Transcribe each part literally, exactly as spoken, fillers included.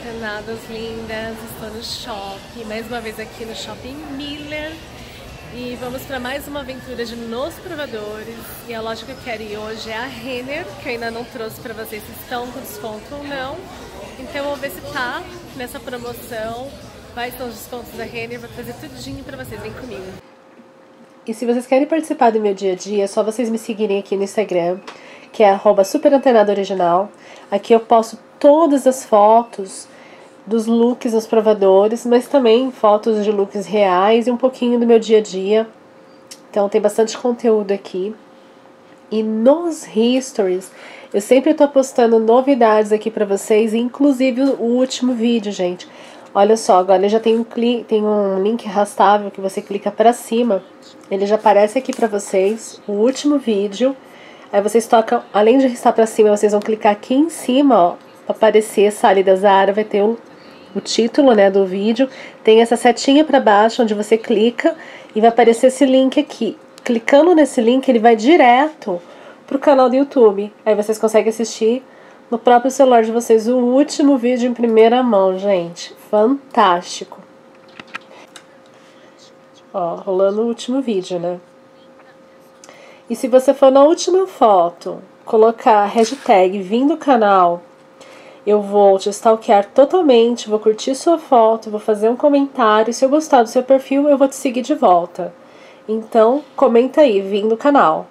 antenadas lindas, estou no shopping, mais uma vez aqui no Shopping Miller. E vamos para mais uma aventura de Nos Provadores. E a loja que eu quero ir hoje é a Renner, que eu ainda não trouxe para vocês se estão com desconto ou não. Então vamos ver se tá nessa promoção, quais são os descontos da Renner, vou trazer tudinho para vocês, vem comigo. E se vocês querem participar do meu dia a dia, é só vocês me seguirem aqui no Instagram, que é arroba superantenadaoriginal. Aqui eu posto todas as fotos dos looks dos provadores, mas também fotos de looks reais e um pouquinho do meu dia a dia. Então tem bastante conteúdo aqui. E nos Histories, eu sempre estou postando novidades aqui para vocês, inclusive o último vídeo, gente. Olha só, agora já tem um, tem um link arrastável que você clica para cima. Ele já aparece aqui para vocês, o último vídeo. Aí vocês tocam, além de arrastar para cima, vocês vão clicar aqui em cima, ó, para aparecer Sally da Zara, vai ter o, o título, né, do vídeo. Tem essa setinha para baixo, onde você clica e vai aparecer esse link aqui. Clicando nesse link, ele vai direto pro canal do YouTube. Aí vocês conseguem assistir no próprio celular de vocês o último vídeo em primeira mão, gente. Fantástico. Ó, rolando o último vídeo, né? E se você for na última foto, colocar a hashtag Vim do Canal, eu vou te stalkear totalmente, vou curtir sua foto, vou fazer um comentário. Se eu gostar do seu perfil, eu vou te seguir de volta. Então, comenta aí, Vim do Canal.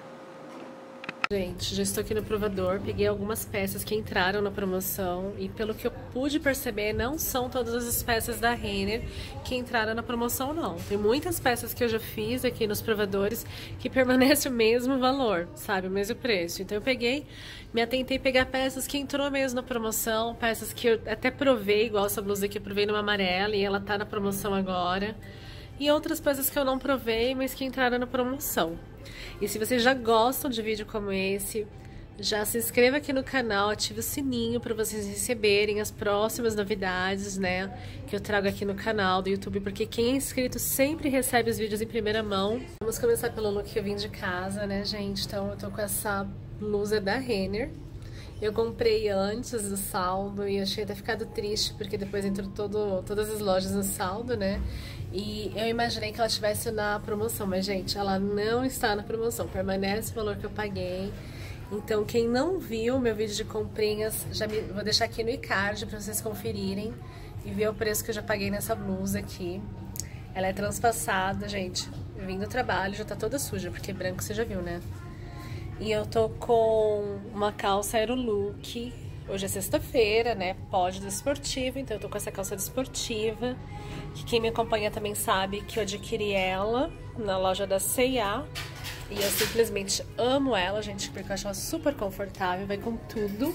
Gente, já estou aqui no provador, peguei algumas peças que entraram na promoção e pelo que eu pude perceber, não são todas as peças da Renner que entraram na promoção, não. Tem muitas peças que eu já fiz aqui nos provadores que permanece o mesmo valor, sabe, o mesmo preço. Então eu peguei, me atentei a pegar peças que entrou mesmo na promoção, peças que eu até provei, igual essa blusa aqui, eu provei numa amarela e ela tá na promoção agora. E outras peças que eu não provei, mas que entraram na promoção. E se vocês já gostam de vídeo como esse, já se inscreva aqui no canal, ative o sininho para vocês receberem as próximas novidades, né, que eu trago aqui no canal do YouTube, porque quem é inscrito sempre recebe os vídeos em primeira mão. Vamos começar pelo look que eu vim de casa, né, gente? Então eu tô com essa blusa da Renner. Eu comprei antes do saldo e achei até ficado triste, porque depois entrou todo, todas as lojas no saldo, né? E eu imaginei que ela estivesse na promoção, mas, gente, ela não está na promoção. Permanece o valor que eu paguei. Então, quem não viu meu vídeo de comprinhas, já me, vou deixar aqui no iCard para vocês conferirem e ver o preço que eu já paguei nessa blusa aqui. Ela é transpassada, gente. Eu vim do trabalho, já tá toda suja, porque branco você já viu, né? E eu tô com uma calça Aerolook. Hoje é sexta-feira, né? Pode do esportivo, então eu tô com essa calça desportiva. Que quem me acompanha também sabe que eu adquiri ela na loja da C e A. E eu simplesmente amo ela, gente, porque eu acho ela super confortável, vai com tudo.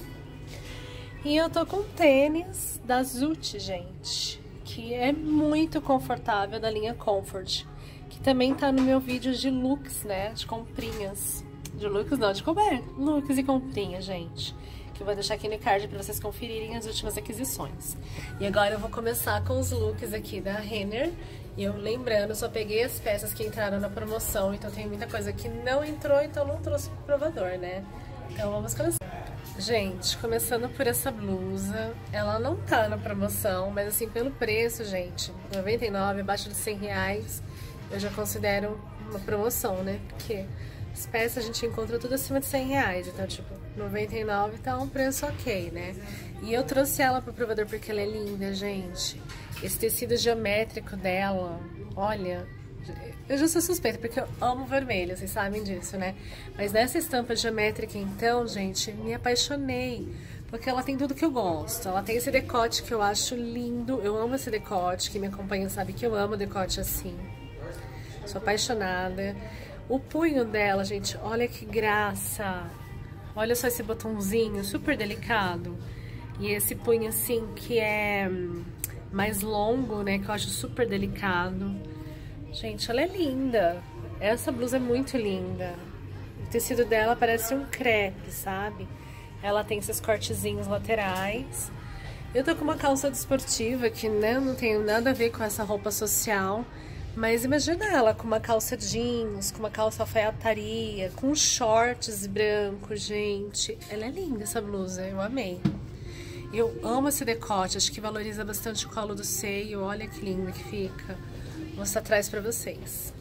E eu tô com tênis da Zoot, gente, que é muito confortável, da linha Comfort. Que também tá no meu vídeo de looks, né? De comprinhas. De looks não, de comer. Looks e comprinhas, gente. Que eu vou deixar aqui no card pra vocês conferirem as últimas aquisições. E agora eu vou começar com os looks aqui da Renner. E eu lembrando, eu só peguei as peças que entraram na promoção. Então tem muita coisa que não entrou, então não trouxe pro provador, né? Então vamos começar. Gente, começando por essa blusa. Ela não tá na promoção, mas assim, pelo preço, gente, noventa e nove reais, abaixo de cem reais, eu já considero uma promoção, né? Porque as peças a gente encontra tudo acima de cem reais, então tipo, noventa e nove tá um preço ok, né? E eu trouxe ela pro provador porque ela é linda, gente. Esse tecido geométrico dela, olha, eu já sou suspeita porque eu amo vermelho, vocês sabem disso, né? Mas nessa estampa geométrica então, gente, me apaixonei. Porque ela tem tudo que eu gosto. Ela tem esse decote que eu acho lindo. Eu amo esse decote, quem me acompanha sabe que eu amo decote assim. Sou apaixonada. O punho dela, gente, olha que graça. Olha só esse botãozinho, super delicado. E esse punho assim, que é mais longo, né, que eu acho super delicado. Gente, ela é linda. Essa blusa é muito linda. O tecido dela parece um crepe, sabe? Ela tem esses cortezinhos laterais. Eu tô com uma calça desportiva que, né, não tem nada a ver com essa roupa social. Mas imagina ela com uma calça jeans, com uma calça alfaiataria, com shorts brancos, gente. Ela é linda essa blusa, eu amei. Eu amo esse decote, acho que valoriza bastante o colo do seio. Olha que lindo que fica. Vou mostrar atrás pra vocês.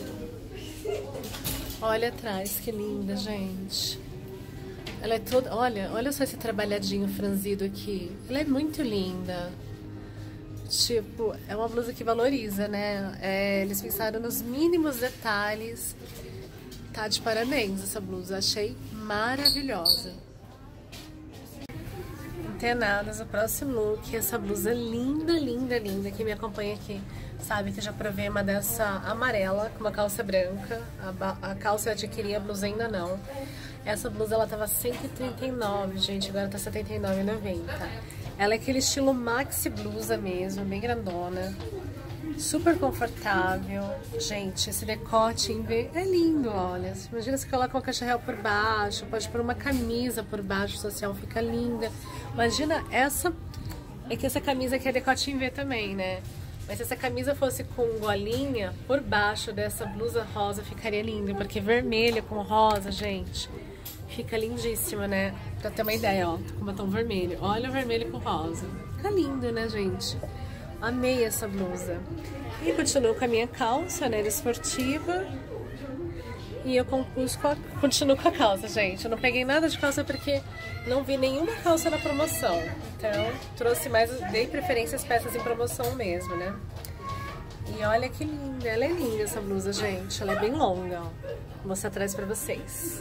Olha atrás, que linda, gente. Ela é toda... Olha, olha só esse trabalhadinho franzido aqui. Ela é muito linda. Tipo, é uma blusa que valoriza, né? É, eles pensaram nos mínimos detalhes. Tá de parabéns essa blusa. Achei maravilhosa. Antenadas, o próximo look. Essa blusa linda, linda, linda. Quem me acompanha aqui sabe que eu já provei uma dessa amarela com uma calça branca. A, a calça eu adquiri, a blusa ainda não. Essa blusa ela tava cento e trinta e nove, gente. Agora tá setenta e nove reais e noventa centavos. Ela é aquele estilo maxi blusa mesmo, bem grandona. Super confortável. Gente, esse decote em V é lindo, olha. Imagina se coloca uma caixa real por baixo, pode pôr uma camisa por baixo, social, fica linda. Imagina essa... É que essa camisa aqui é decote em V também, né? Mas se essa camisa fosse com golinha, por baixo dessa blusa rosa ficaria linda. Porque vermelho com rosa, gente, fica lindíssima, né? Pra ter uma ideia, ó, com batom vermelho. Olha o vermelho com rosa. Fica lindo, né, gente? Amei essa blusa. E continuo com a minha calça, né, esportiva. E eu compus com a... continuo com a calça, gente. Eu não peguei nada de calça porque não vi nenhuma calça na promoção. Então, trouxe mais... Dei preferência às peças em promoção mesmo, né? E olha que linda. Ela é linda, essa blusa, gente. Ela é bem longa, ó. Vou mostrar atrás pra vocês.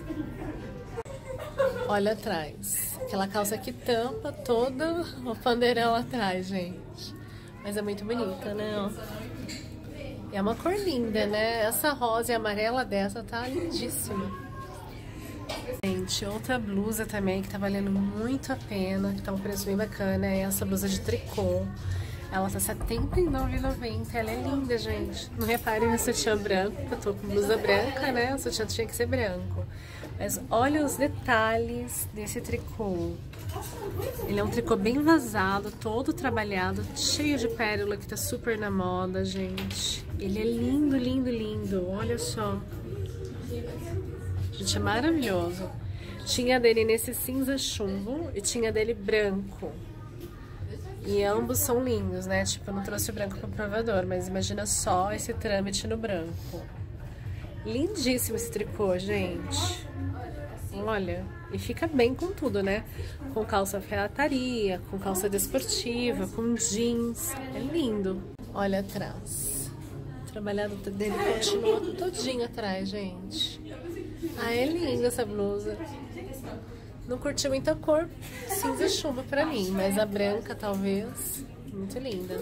Olha atrás. Aquela calça que tampa toda o pandeirão atrás, gente. Mas é muito bonita, né? Ó. É uma cor linda, né? Essa rosa e amarela dessa tá lindíssima. Gente, outra blusa também que tá valendo muito a pena, que tá um preço bem bacana, é essa blusa de tricô. Ela tá setenta e nove reais e noventa centavos. Ela é linda, gente. Não reparem no sutiã branco, eu tô com blusa branca, né? O sutiã tinha que ser branco. Mas olha os detalhes desse tricô. Ele é um tricô bem vazado, todo trabalhado, cheio de pérola, que tá super na moda, gente. Ele é lindo, lindo, lindo. Olha só. Gente, é maravilhoso. Tinha dele nesse cinza chumbo e tinha dele branco. E ambos são lindos, né? Tipo, eu não trouxe o branco pro provador, mas imagina só esse trâmite no branco. Lindíssimo esse tricô, gente. Olha, e fica bem com tudo, né? Com calça alfaiataria, com calça desportiva, com jeans. É lindo. Olha atrás. O trabalhado dele continua todinho atrás, gente. Ah, é linda essa blusa. Não curti muita cor cinza chumbo pra mim, mas a branca talvez. Muito linda.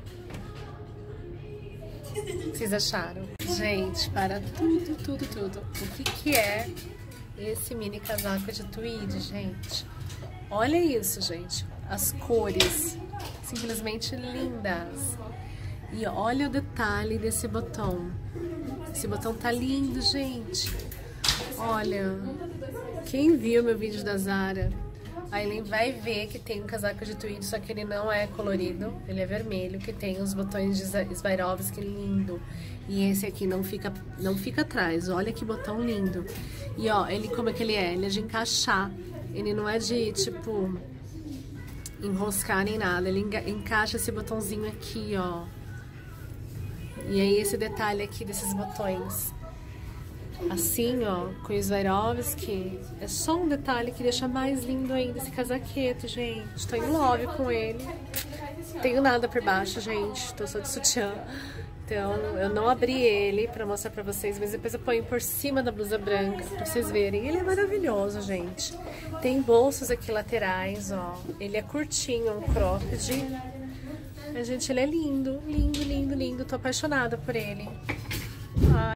O que vocês acharam? Gente, para tudo, tudo, tudo. O que que é esse mini casaco de tweed, gente? Olha isso, gente. As cores, simplesmente lindas. E olha o detalhe desse botão. Esse botão tá lindo, gente. Olha, quem viu meu vídeo da Zara, aí ele vai ver que tem um casaco de tweed, só que ele não é colorido, ele é vermelho, que tem os botões de Swarovski, lindo. E esse aqui não fica, não fica atrás, olha que botão lindo. E ó, ele como é que ele é? Ele é de encaixar, ele não é de, tipo, enroscar nem nada, ele encaixa esse botãozinho aqui, ó. E aí esse detalhe aqui desses botões. Assim, ó, com o Swarovski, é só um detalhe que deixa mais lindo ainda esse casaquete, gente. Tô em love com ele. Não tenho nada por baixo, gente. Tô só de sutiã. Então, eu não abri ele pra mostrar pra vocês, mas depois eu ponho por cima da blusa branca pra vocês verem. Ele é maravilhoso, gente. Tem bolsos aqui laterais, ó. Ele é curtinho, um cropped. Mas, gente, ele é lindo, lindo, lindo, lindo. Tô apaixonada por ele. Ai.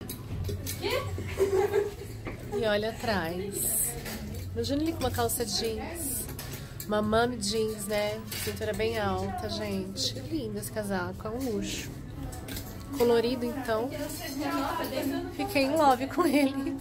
E olha atrás. Imagina ele com uma calça jeans. Uma mami jeans, né? Cintura bem alta, gente. Lindo esse casaco, é um luxo. Colorido, então. Fiquei em love com ele.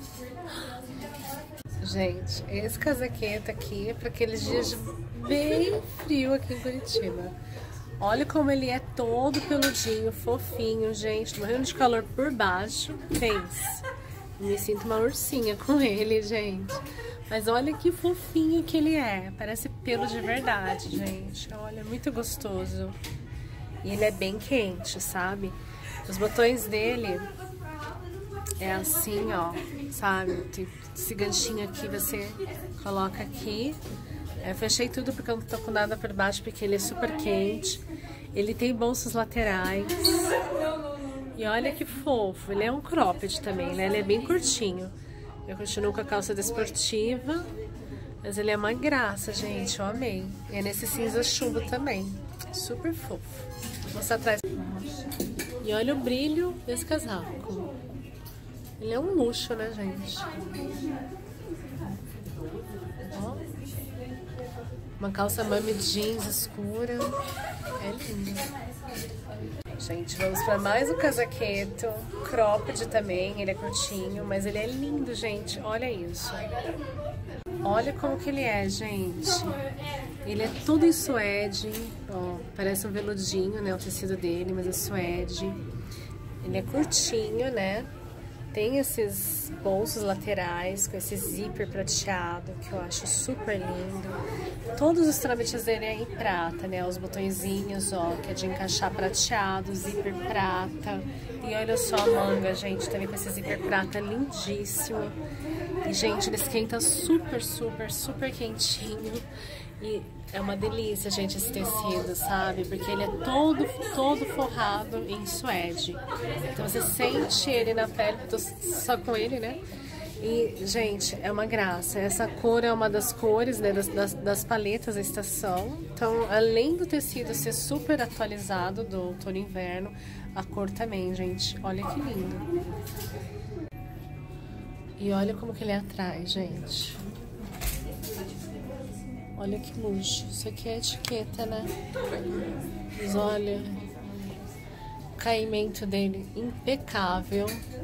Gente, esse casaqueta aqui é para aqueles dias bem frio aqui em Curitiba. Olha como ele é todo peludinho, fofinho, gente. Morrendo de calor por baixo. Pense. Me sinto uma ursinha com ele, gente. Mas olha que fofinho que ele é. Parece pelo de verdade, gente. Olha, muito gostoso. E ele é bem quente, sabe? Os botões dele é assim, ó, sabe? Tem esse ganchinho aqui, você coloca aqui. Eu fechei tudo porque eu não tô com nada por baixo, porque ele é super quente. Ele tem bolsos laterais. E olha que fofo. Ele é um cropped também, né? Ele é bem curtinho. Eu continuo com a calça desportiva. Mas ele é uma graça, gente. Eu amei. E é nesse cinza chumbo também. Super fofo. Vou mostrar atrás. E olha o brilho desse casaco. Ele é um luxo, né, gente? Ó. Uma calça mami jeans escura. É lindo. Gente, vamos para mais um casaqueto. Cropped também. Ele é curtinho, mas ele é lindo, gente. Olha isso. Olha como que ele é, gente. Ele é todo em suede. Ó, parece um veludinho, né? O tecido dele, mas é suede. Ele é curtinho, né? Tem esses bolsos laterais com esse zíper prateado, que eu acho super lindo. Todos os trâmites dele é em prata, né? Os botõezinhos, ó, que é de encaixar prateado, zíper prata. E olha só a manga, gente, também com esse zíper prata lindíssimo. E, gente, ele esquenta super, super, super quentinho. E é uma delícia, gente, esse tecido, sabe? Porque ele é todo, todo forrado em suede. Então você sente ele na pele, eu tô só com ele, né? E, gente, é uma graça. Essa cor é uma das cores, né, das, das, das paletas da estação. Então, além do tecido ser super atualizado do outono e inverno, a cor também, gente. Olha que lindo. E olha como que ele é atrás, gente. Olha que luxo. Isso aqui é etiqueta, né? Mas olha, o caimento dele impecável.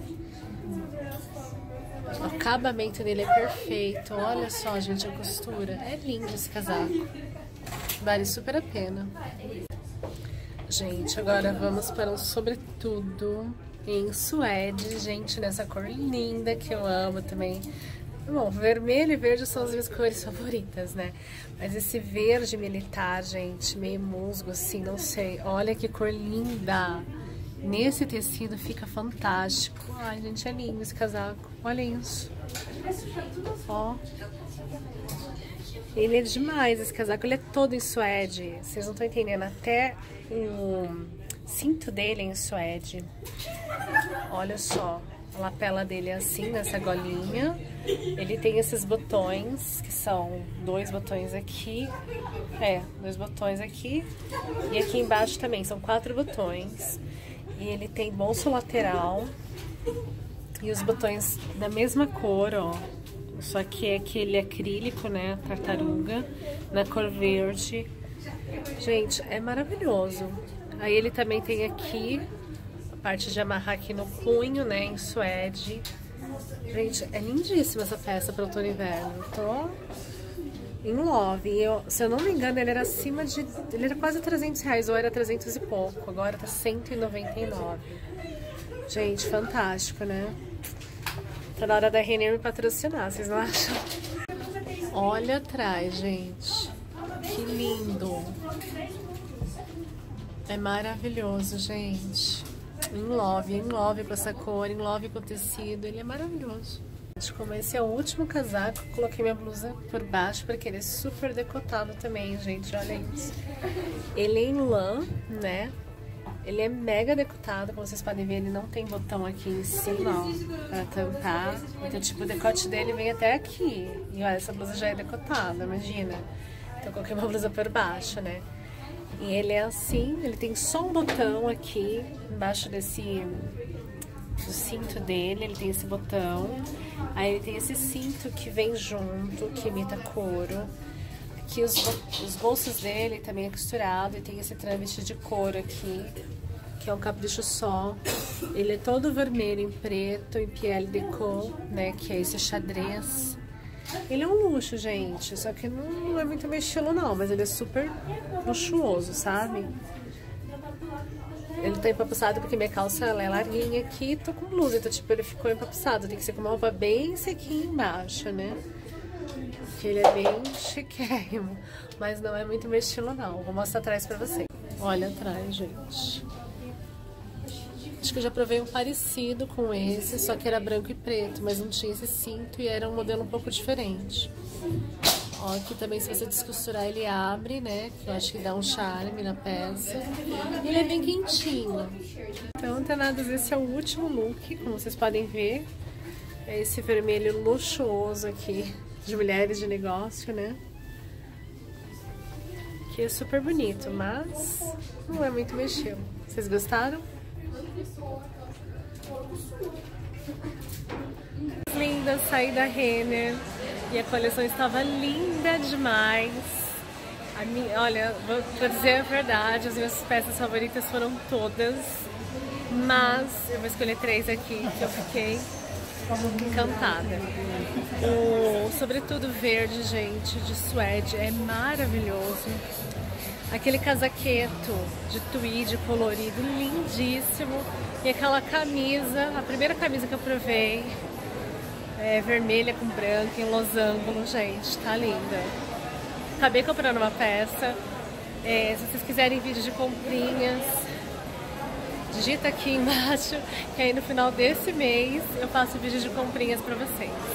O acabamento dele é perfeito. Olha só, gente, a costura. É lindo esse casaco. Vale super a pena. Gente, agora vamos para um sobretudo em suede, gente, nessa cor linda que eu amo também. Bom, vermelho e verde são as minhas cores favoritas, né? Mas esse verde militar, gente, meio musgo, assim, não sei. Olha que cor linda! Nesse tecido fica fantástico. Ai, gente, é lindo esse casaco. Olha isso. Ó. Ele é demais, esse casaco. Ele é todo em suede. Vocês não estão entendendo. Até o cinto dele é em suede. Olha só. A lapela dele é assim, nessa golinha. Ele tem esses botões, que são dois botões aqui. É, dois botões aqui. E aqui embaixo também, são quatro botões. E ele tem bolso lateral. E os botões da mesma cor, ó. Só que é aquele acrílico, né, tartaruga, na cor verde. Gente, é maravilhoso. Aí ele também tem aqui a parte de amarrar aqui no punho, né, em suede. Gente, é lindíssima essa peça para outono e inverno. Tô em love. E eu, se eu não me engano, ele era acima de... Ele era quase trezentos reais, ou era trezentos e pouco. Agora tá cento e noventa e nove. Gente, fantástico, né? Tá na hora da Renner me patrocinar, vocês não acham? Olha atrás, gente. Que lindo. É maravilhoso, gente. Em love, em love com essa cor, em love com o tecido. Ele é maravilhoso. Como esse é o último casaco, coloquei minha blusa por baixo porque ele é super decotado também, gente. Olha isso. Ele é em lã, né? Ele é mega decotado, como vocês podem ver, ele não tem botão aqui em cima, ó, pra tampar. Então, tipo, o decote dele vem até aqui. E olha, essa blusa já é decotada, imagina. Então, eu coloquei uma blusa por baixo, né? E ele é assim, ele tem só um botão aqui, embaixo desse... do cinto dele, ele tem esse botão. Aí ele tem esse cinto que vem junto, que imita couro. Aqui os, os bolsos dele também é costurado e tem esse trâmite de couro aqui, que é um capricho só. Ele é todo vermelho em preto, em pielle déco, né, que é esse xadrez. Ele é um luxo, gente, só que não é muito meu estilo não, mas ele é super luxuoso, sabe? Ele tá empapuçado porque minha calça ela é larguinha aqui e tô com blusa, então tipo, ele ficou empapuçado. Tem que ser com uma roupa bem sequinha embaixo, né? Que ele é bem chiquérrimo, mas não é muito meu estilo não. Vou mostrar atrás pra vocês. Olha atrás, gente. Acho que eu já provei um parecido com esse, só que era branco e preto, mas não tinha esse cinto e era um modelo um pouco diferente. Ó, aqui também, se você descosturar, ele abre, né? Que eu acho que dá um charme na peça. E ele é bem quentinho. Então, antenados, esse é o último look, como vocês podem ver. É esse vermelho luxuoso aqui, de mulheres de negócio, né? Que é super bonito, mas não é muito meu estilo. Vocês gostaram? Linda, saí da Renner e a coleção estava linda demais. A minha, olha, vou pra dizer a verdade, as minhas peças favoritas foram todas, mas eu vou escolher três aqui que eu fiquei encantada. O sobretudo verde, gente, de suede, é maravilhoso. Aquele casaqueto de tweed colorido, lindíssimo. E aquela camisa, a primeira camisa que eu provei, é vermelha com branco, em losango, gente, tá linda. Acabei comprando uma peça. É, se vocês quiserem vídeo de comprinhas, digita aqui embaixo, que aí no final desse mês eu faço vídeo de comprinhas pra vocês.